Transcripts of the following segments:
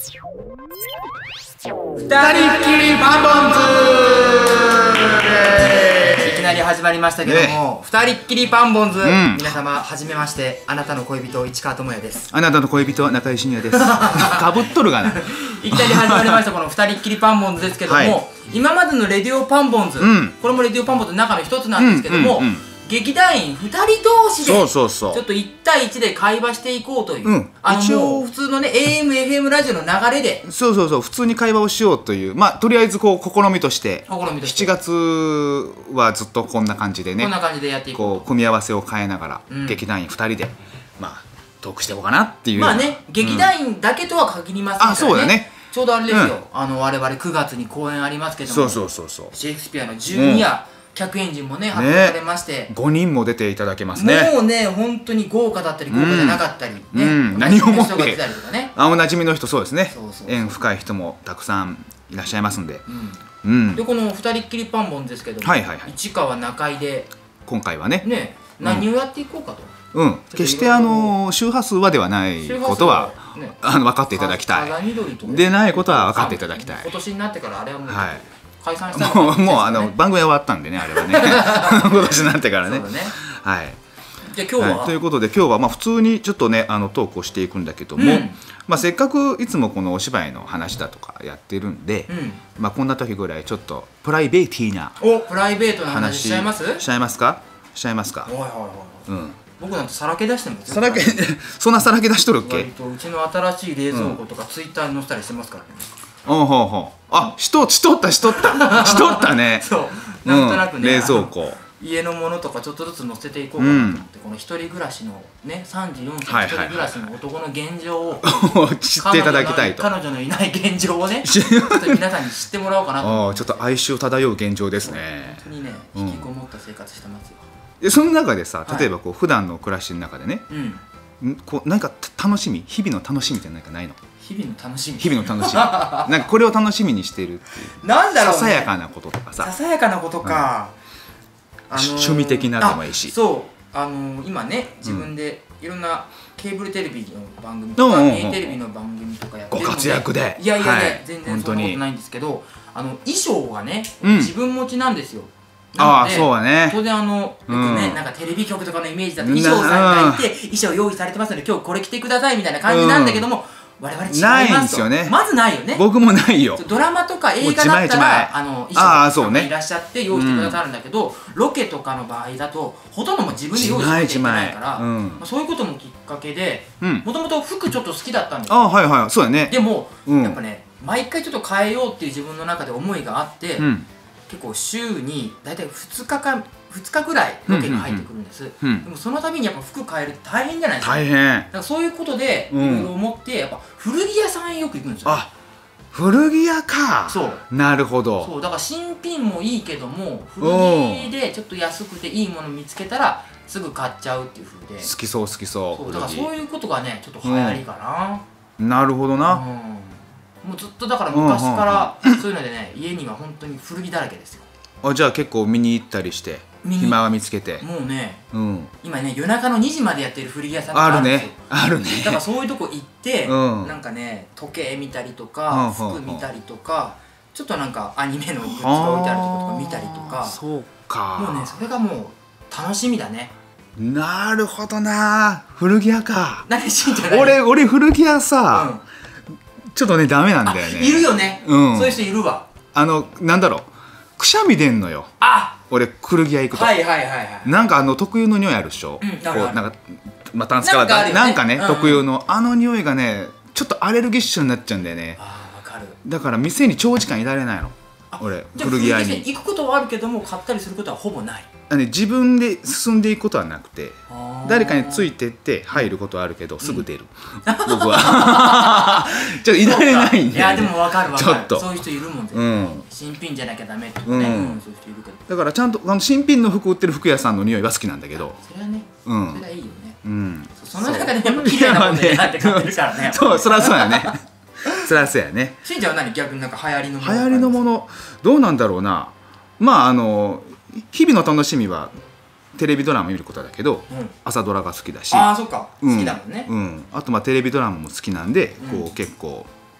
二人っきりパンボンズ。いきなり始まりましたけども、二人っきりパンボンズ、皆様はじめまして。あなたの恋人市川智也です。 あなたの恋人は中井真也です。かぶっとるがな。 いきなり始まりましたこの二人っきりパンボンズですけども、今までのレディオパンボンズ、これもレディオパンボンズの中の一つなんですけども、劇団員2人同士でちょっと1対1で会話していこうという、もう普通のね AM、FM ラジオの流れで普通に会話をしようという、とりあえずこう試みとして7月はずっとこんな感じでね、 こんな感じでやっていこう組み合わせを変えながら、劇団員2人でトークしていこうかなっていう。 劇団員だけとは限りませんからね。 そうだね。 ちょうどあれですよ、我々9月に公演ありますけども、シェイクスピアの12夜客演陣もね発表されまして、 5人も出ていただけますね。 もうね本当に豪華だったり豪華じゃなかったりね、 何をもっておなじみの人、そうですね、縁深い人もたくさんいらっしゃいますんで、 でこの2人っきりパンボンですけども、市川中井で今回はね何をやっていこうかと。 決して周波数はではないことは分かっていただきたい。でないことは分かっていただきたい。 今年になってからあれはもう解散したのもう番組は終わったんでね、あれはね。今年になってからね。はい。 じゃあ今日はということで今日は普通にちょっとねトークをしていくんだけども、せっかくいつもこのお芝居の話だとかやってるんで、こんな時ぐらいちょっとプライベーティーなプライベートな話しちゃいます？ しちゃいますか？しちゃいますか？ 僕なんてさらけ出してますよ。そんなさらけ出しとるっけ？ うちの新しい冷蔵庫とかツイッターに載せたりしてますからね。 しとったね。 そうなんとなくね、 冷蔵庫家のものとかちょっとずつ載せていこうかなと思って、この一人暮らしのね34歳一人暮らしの男の現状を知っていただきたいと。 彼女のいない現状をねちょっと皆さんに知ってもらおうかなと。 ちょっと哀愁漂う現状ですね。 本当にね引きこもった生活してますよ。 その中でさ、例えば普段の暮らしの中でね、なんか楽しみ、日々の楽しみって何かないの？ 日々の楽しみ。 なんかこれを楽しみにしているっていう。 なんだろうね。 ささやかなこととかさ。 ささやかなことか。 趣味的なでもいいし。 今ね自分でいろんなケーブルテレビの番組とか家テレビの番組とかやってるので。 ご活躍で。 いや全然そんなことないんですけど、衣装がね自分持ちなんですよ。 そうだね。 当然よくねなんかテレビ局とかのイメージだと衣装さんがいて衣装用意されてますので今日これ着てくださいみたいな感じなんだけども、我々違いますと。まずないよね。 僕もないよ。 ドラマとか映画だったら衣装さんがいらっしゃって用意してくださるんだけど、ロケとかの場合だとほとんども自分で用意しなきゃいけないから、そういうこともきっかけでもともと服ちょっと好きだったんですよ。 そうだね。 でもやっぱね毎回ちょっと変えようっていう自分の中で思いがあって、結構週に大体2日ぐらいロケに入ってくるんです。でもその度にやっぱ服変えるって大変じゃないですか。 大変。 だからそういうことでいろいろ思ってやっぱ古着屋さんへよく行くんですよ。 古着屋か。なるほど。 そうだから新品もいいけども古着でちょっと安くていいもの見つけたらすぐ買っちゃうっていう風で。 好きそう。 だからそういうことがねちょっと流行りかな。 なるほどな。 もうずっとだから昔からそういうのでね家には本当に古着だらけですよ。 じゃあ結構見に行ったりして暇は見つけて。 もうね今ね夜中の2時までやってる古着屋さんがあるんですよ。あるね。 だからそういうとこ行ってなんかね時計見たりとか服見たりとかちょっとなんかアニメのグッズが置いてあるとことか見たりとか。 そうか。 もうねそれがもう楽しみだね。 なるほどな。古着屋か。 何しんじゃない？ 俺古着屋さちょっとねダメなんだよね。 いるよね。そういう人いるわ。 なんだろうくしゃみ出んのよ。俺古着屋行くとなんか特有の匂いあるでしょ。なんかタンスからなんかね特有の匂いがねちょっとアレルギッシュになっちゃうんだよね。だから店に長時間いられないの俺。古着屋に行くことはあるけども買ったりすることはほぼない。 自分で進んでいくことはなくて誰かについてって入ることはあるけどすぐ出る。僕はちょっといられないんで。 いやでも分かる。 ちょっとそういう人いるもん。新品じゃなきゃダメとかね。そういう人いるけどだからちゃんと新品の服売ってる服屋さんの匂いは好きなんだけど。 それはねそれはいいよね。その中でやっぱ綺麗なものになって買ってるからね。 そりゃそうやね。そりゃそうやね。 しんちゃんは何逆になんか流行りのもの？ 流行りのものどうなんだろうな。日々の楽しみはテレビドラマ見ることだけど、朝ドラが好きだし。 そっか好きだもんね。 あとテレビドラマも好きなんで結構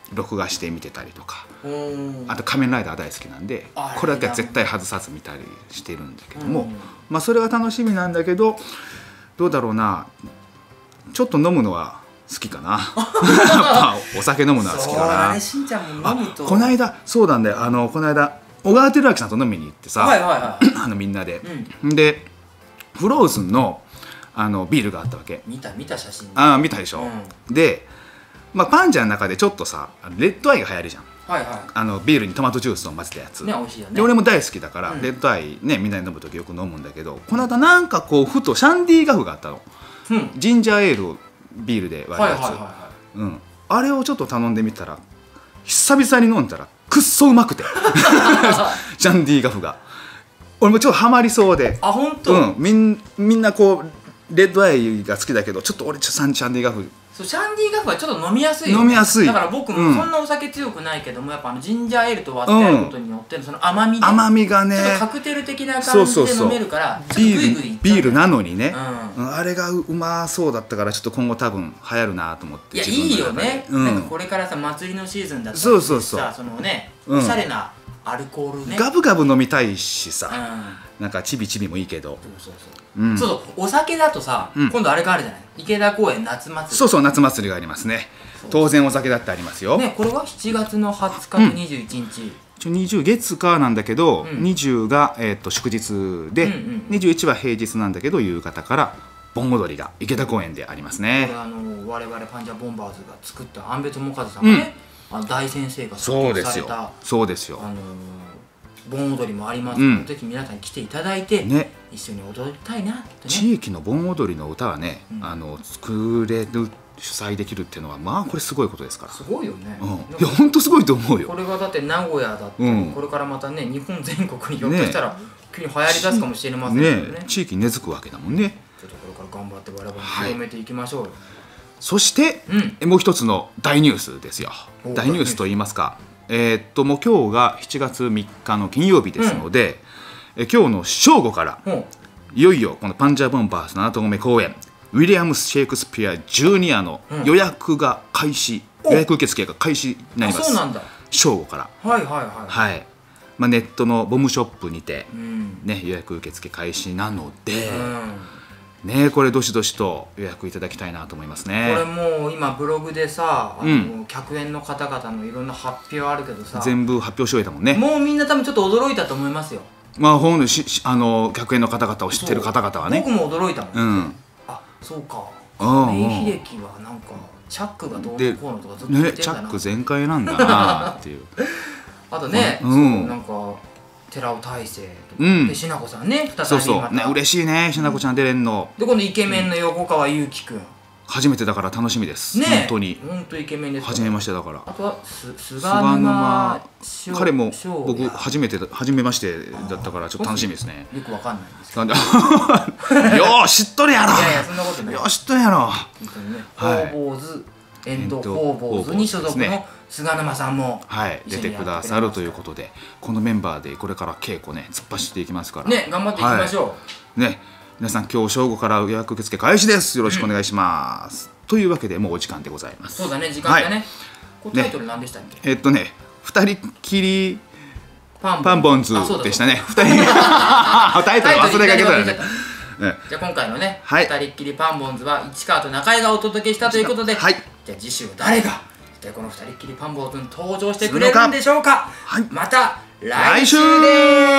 録画して見てたりとか、あと仮面ライダー大好きなんでこれだけは絶対外さず見たりしてるんだけども、まあそれが楽しみなんだけど、どうだろうな、ちょっと飲むのは好きかなお酒飲むのは好きかな。 しんちゃんも飲むと。 この間そうなんだよ、この間小川照明さんと飲みに行ってさ、みんなで、でフローズンのビールがあったわけ。 見た写真。 見たでしょ。で、まあパンジャの中でちょっとさレッドアイが流行るじゃん。ビールにトマトジュースを混ぜたやつ。 ね、美味しいよね。 で俺も大好きだから、レッドアイねみんなで飲む時よく飲むんだけど、この間なんかこうふとシャンディガフがあったの。ジンジャーエールをビールで割るやつ。あれをちょっと頼んでみたら久々に飲んだらくっそうまくてシャンディガフが俺もちょっとハマりそうで。 本当。 みんなこうレッドアイが好きだけど、ちょっと俺シャンディガフ。 そう、シャンディガフはちょっと飲みやすいよね。 飲みやすい。 だから僕もそんなお酒強くないけども、やっぱジンジャーエールと割ってあることによってその甘みがね、ちょっとカクテル的な感じで飲めるから、 ビールなのにね、あれがうまそうだったから、ちょっと今後多分流行るなと思って。 いや、いいよね。なんかこれからさ祭りのシーズンだったらさ、そのね、おしゃれなアルコールね、 ガブガブ飲みたいしさ、なんかちびちびもいいけど、 そうお酒だとさ、今度あれがあるじゃない、池田公園夏祭り。 そう夏祭りがありますね。当然お酒だってありますよね。これは7月の20日と21日、 20月かなんだけど、20が祝日で、21は平日なんだけど夕方から盆踊りが池田公園でありますね。 これ我々パンジャボンバーズが作った安部智和さんがね、大先生が作曲された、 そうですよ、 盆踊りもありますので、ぜひ皆さん来ていただいて、一緒に踊りたいなってね。 地域の盆踊りの歌はね、作れる、主催できるっていうのは、まあこれすごいことですから。 すごいよね。 いや本当すごいと思うよ。 これがだって名古屋だって、これからまたね日本全国にひょっとしたら急に流行りだすかもしれませんよね。 地域に根付くわけだもんね。 ちょっとこれから頑張って我々も広めていきましょうよ。 そしてもう一つの大ニュースですよ。大ニュースと言いますか、もう今日が7月3日の金曜日ですので、今日の正午からいよいよこのパンジャボンバーズ7棟目公演ウィリアムス・シェイクスピア・ジュニアの予約が開始、予約受付が開始になります。 そうなんだ。 正午から。まあネットのボムショップにてね予約受付開始なので、ね、これどしどしと予約いただきたいなと思いますね。 これもう今ブログでさ、客演の方々のいろんな発表あるけどさ、 全部発表し終えたもんね。 もうみんな多分ちょっと驚いたと思いますよ。 まあ本来客演の方々を知ってる方々はね。 僕も驚いたもん。あ、そうか。亀井秀樹はなんかチャックがどうのこうのとかずっと言ってんだな。 チャック全開なんだなっていう。 あとね、なんか寺尾大成とかでしなこさんね、再びまた嬉しいね、しなこちゃん出れんの。 でこのイケメンの横川祐希くん初めてだから楽しみです。本当に本当イケメンです。 初めましてだから。 あとは菅沼、 彼も僕初めましてだったからちょっと楽しみですね。 よくわかんないんですけど。 よう知っとるやろ。 いやいやそんなことない。 よう知っとるやろ。 本当にね。方々図エンド方々図に所属の菅沼さんも出てくださるということで、このメンバーでこれから稽古ね突っ走っていきますからね、頑張っていきましょうね。皆さん今日正午から予約受付開始です。よろしくお願いします。というわけでもうお時間でございます。 そうだね、時間だね。タイトル何でしたっけ？ 二人っきりパンボンズでしたね。タイトル忘れかけたよね。 じゃあ今回のね二人っきりパンボンズは市川と中井がお届けしたということで、じゃあ次週は誰が一体この二人っきりパンボンズに登場してくれるんでしょうか。また来週です。